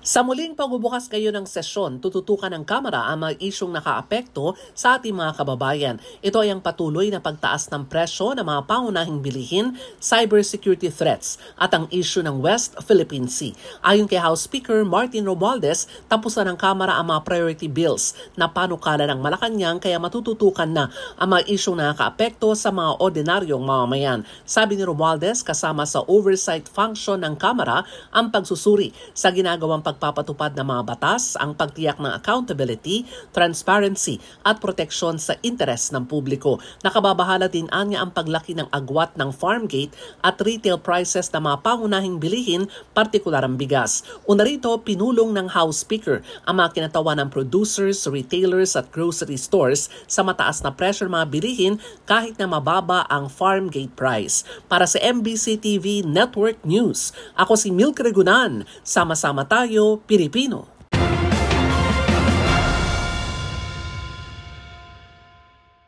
Sa muling pagbubukas kayo ng sesyon, tututukan ng Kamara ang mga isyong nakaapekto sa ating mga kababayan. Ito ay ang patuloy na pagtaas ng presyo ng mga pangunahing bilihin, cybersecurity threats at ang isyu ng West Philippine Sea. Ayon kay House Speaker Martin Romualdez, tapos na ng Kamara ang mga priority bills na panukala ng Malacanang kaya matututukan na ang mga isyong nakaapekto sa mga ordinaryong mamamayan. Sabi ni Romualdez, kasama sa oversight function ng Kamara ang pagsusuri sa ginagawang pagpapatupad ng mga batas, ang pagtiyak ng accountability, transparency at proteksyon sa interes ng publiko. Nakababahala din anya ang paglaki ng agwat ng farm gate at retail prices ng mga pangunahing bilihin, partikular ang bigas. Una rito, pinulong ng House Speaker ang mga kinatawan ng producers, retailers at grocery stores sa mataas na presyo ng mga bilihin kahit na mababa ang farm gate price. Para sa MBC TV Network News, ako si Milk Regunan. Sama-sama tayo, Pilipino.